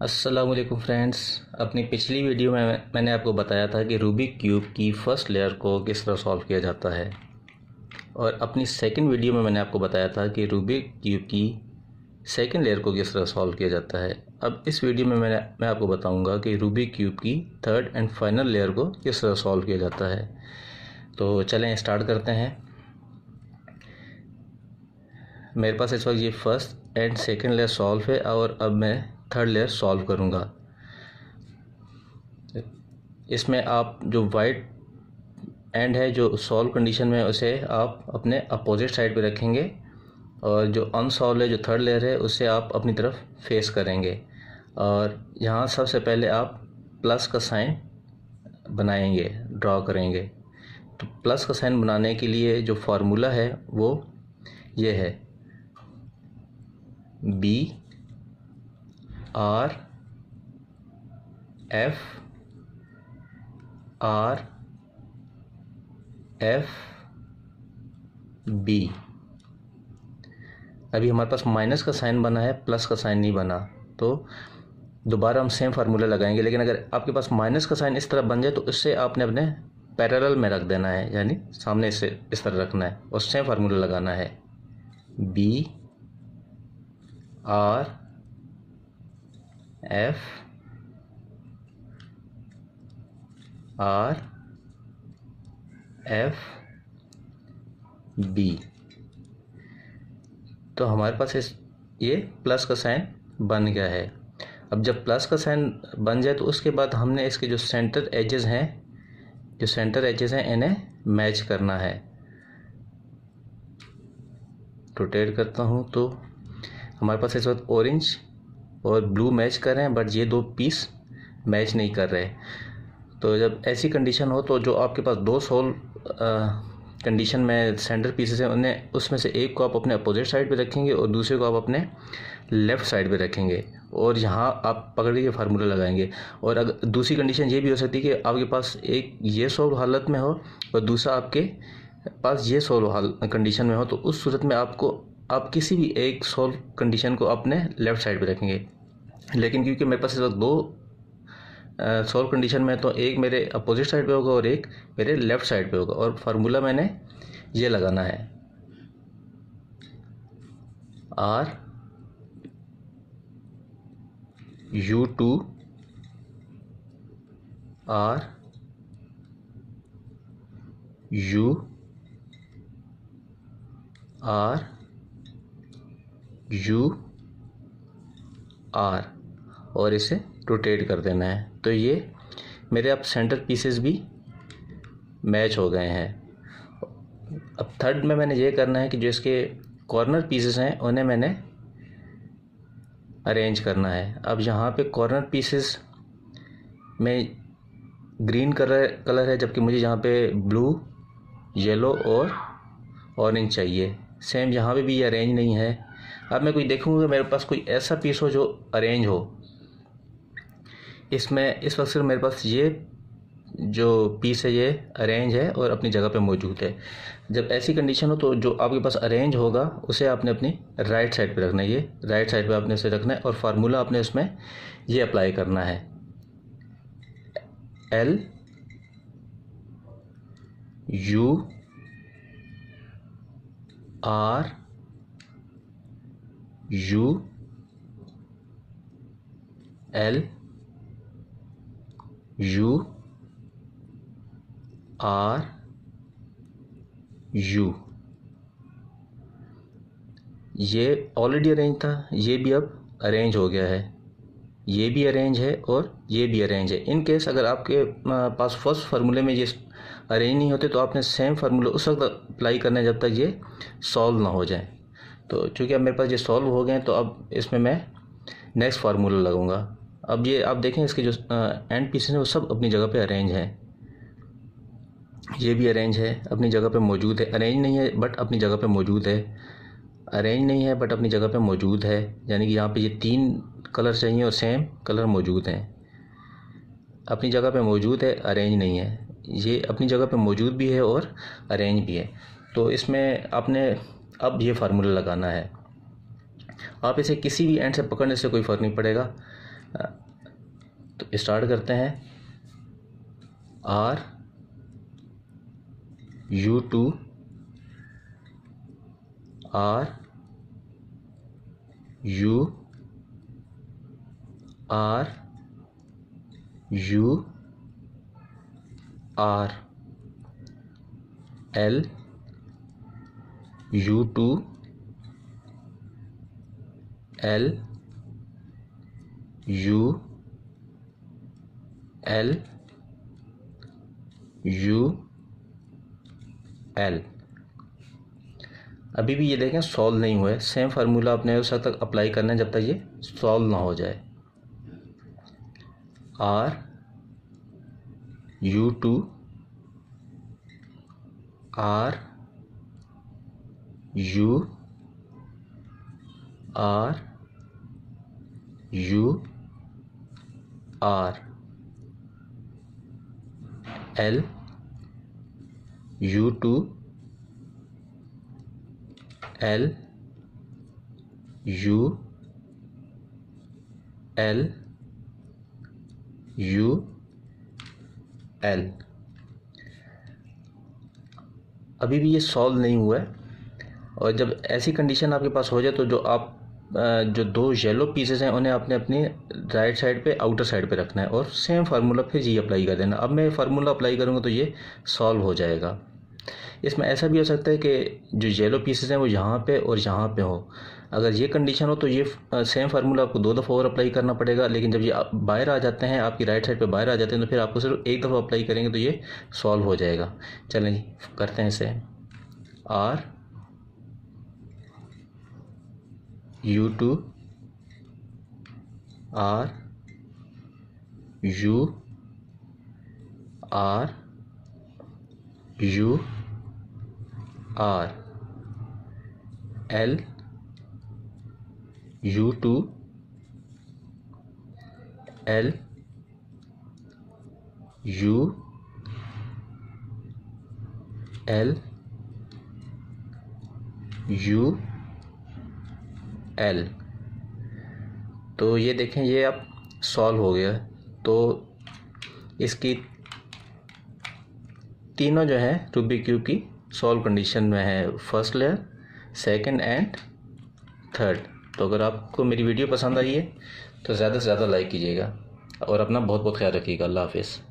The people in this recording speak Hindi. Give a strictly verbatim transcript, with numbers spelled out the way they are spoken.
अस्सलामुअलैकुम फ्रेंड्स। अपनी पिछली वीडियो में मैंने आपको बताया था कि रूबिक क्यूब की फ़र्स्ट लेयर को किस तरह सॉल्व किया जाता है, और अपनी सेकंड वीडियो में मैंने आपको बताया था कि रूबिक क्यूब की सेकंड लेयर को किस तरह सॉल्व किया जाता है। अब इस वीडियो में मैंने मैं आपको बताऊंगा कि रूबिक क्यूब की थर्ड एंड फाइनल लेयर को किस तरह सॉल्व किया जाता है। तो चलें स्टार्ट करते हैं। मेरे पास इस वक्त ये first and second layer solve है और अब मैं थर्ड लेयर सॉल्व करूँगा। इसमें आप जो वाइट एंड है जो सॉल्व कंडीशन में, उसे आप अपने अपोजिट साइड पे रखेंगे, और जो अनसॉल्व है जो थर्ड लेयर है उसे आप अपनी तरफ फेस करेंगे। और यहाँ सबसे पहले आप प्लस का साइन बनाएंगे, ड्रॉ करेंगे। तो प्लस का साइन बनाने के लिए जो फार्मूला है वो ये है, B R F R F B. अभी हमारे पास माइनस का साइन बना है, प्लस का साइन नहीं बना, तो दोबारा हम सेम फार्मूला लगाएंगे। लेकिन अगर आपके पास माइनस का साइन इस तरह बन जाए तो इससे आपने अपने पैरेलल में रख देना है, यानी सामने से इस तरह रखना है और सेम फार्मूला लगाना है, B R F R F B. तो हमारे पास इस ये प्लस का साइन बन गया है। अब जब प्लस का साइन बन जाए तो उसके बाद हमने इसके जो सेंटर एजेस हैं जो सेंटर एजेस हैं इन्हें मैच करना है। रोटेट करता हूँ तो हमारे पास इस वक्त ऑरेंज और ब्लू मैच कर रहे हैं, बट ये दो पीस मैच नहीं कर रहे। तो जब ऐसी कंडीशन हो तो जो आपके पास दो सोल कंडीशन में सेंटर पीसेस हैं उन्हें उसमें से एक को आप अपने अपोजिट साइड पे रखेंगे और दूसरे को आप अपने लेफ़्ट साइड पे रखेंगे, और यहाँ आप पकड़ के फार्मूला लगाएंगे। और अगर दूसरी कंडीशन ये भी हो सकती है कि आपके पास एक ये सोल्व हालत में हो और दूसरा आपके पास ये सोल्व हाल कंडीशन में हो, तो उस सूरत में आपको आप किसी भी एक सोल्व कंडीशन को अपने लेफ़्ट साइड पे रखेंगे। लेकिन क्योंकि मेरे पास इस वक्त दो सोल्व कंडीशन में, तो एक मेरे अपोजिट साइड पे होगा और एक मेरे लेफ़्ट साइड पे होगा, और फार्मूला मैंने ये लगाना है, R U two R U R U R, और इसे रोटेट कर देना है। तो ये मेरे अब सेंटर पीसेस भी मैच हो गए हैं। अब थर्ड में मैंने ये करना है कि जो इसके कॉर्नर पीसेस हैं उन्हें मैंने अरेंज करना है। अब यहाँ पे कॉर्नर पीसेस में ग्रीन कलर कलर है, जबकि मुझे यहाँ पे ब्लू, येलो और ऑरेंज चाहिए। सेम यहाँ पे भी ये अरेंज नहीं है। अब मैं कोई देखूँगा मेरे पास कोई ऐसा पीस हो जो अरेंज हो। इसमें इस वक्त सिर्फ मेरे पास ये जो पीस है ये अरेंज है और अपनी जगह पे मौजूद है। जब ऐसी कंडीशन हो तो जो आपके पास अरेंज होगा उसे आपने अपनी राइट साइड पे रखना है, ये राइट साइड पे आपने इसे रखना है, और फार्मूला आपने उसमें ये अप्लाई करना है, L U R U L U R U. ये ऑलरेडी अरेंज था, ये भी अब अरेंज हो गया है, ये भी अरेंज है और ये भी अरेंज है। इन केस अगर आपके पास फर्स्ट फार्मूले में ये अरेंज नहीं होते तो आपने सेम फार्मूला उस वक्त अप्लाई करना है जब तक ये सॉल्व ना हो जाए। तो चूँकि अब मेरे पास ये सॉल्व हो गए हैं तो अब इसमें मैं नेक्स्ट फार्मूला लगाऊंगा। अब ये आप देखें इसके जो एंड पीसेस हैं वो सब अपनी जगह पे अरेंज हैं। ये भी अरेंज है, अपनी जगह पे मौजूद है। अरेंज नहीं है बट अपनी जगह पे मौजूद है। अरेंज नहीं है बट अपनी जगह पे मौजूद है, यानी कि यहाँ पे ये तीन कलर चाहिए और सेम कलर मौजूद हैं। अपनी जगह पे मौजूद है, अरेंज नहीं है। ये अपनी जगह पे मौजूद भी है और अरेंज भी है। तो इसमें आपने अब ये फार्मूला लगाना है। आप इसे किसी भी एंड से पकड़ने से कोई फ़र्क नहीं पड़ेगा। तो स्टार्ट करते हैं। R U two R U R U R L U two L U L U L. अभी भी ये देखें सॉल्व नहीं हुआ है। सेम फार्मूला अपने उस तक अप्लाई करना है जब तक ये सॉल्व ना हो जाए। R U two R U R U R L U two L U L U L. अभी भी ये सॉल्व नहीं हुआ है। और जब ऐसी कंडीशन आपके पास हो जाए तो जो आप जो दो येलो पीसेस हैं उन्हें आपने अपनी राइट साइड पे आउटर साइड पे रखना है और सेम फार्मूला फिर जी अप्लाई कर देना। अब मैं फार्मूला अप्लाई करूँगा तो ये सॉल्व हो जाएगा। इसमें ऐसा भी हो सकता है कि जो येलो पीसेस हैं वो यहाँ पे और यहाँ पे हो। अगर ये कंडीशन हो तो ये सेम फार्मूला आपको दो दफ़ा और अप्लाई करना पड़ेगा। लेकिन जब ये बाहर आ जाते हैं, आपकी राइट साइड पे बाहर आ जाते हैं, तो फिर आपको सिर्फ एक दफ़ा अप्लाई करेंगे तो ये सॉल्व हो जाएगा। चलें जी करते हैं इसे। R U two R U R U R L U two L U L U L. तो ये देखें ये अब सॉल्व हो गया। तो इसकी तीनों जो है रूबिक क्यूब की सॉल्व कंडीशन में है, first layer, second and third. तो अगर आपको मेरी वीडियो पसंद आई है तो ज़्यादा से ज़्यादा लाइक कीजिएगा और अपना बहुत बहुत ख्याल रखिएगा। अल्लाह हाफिज़।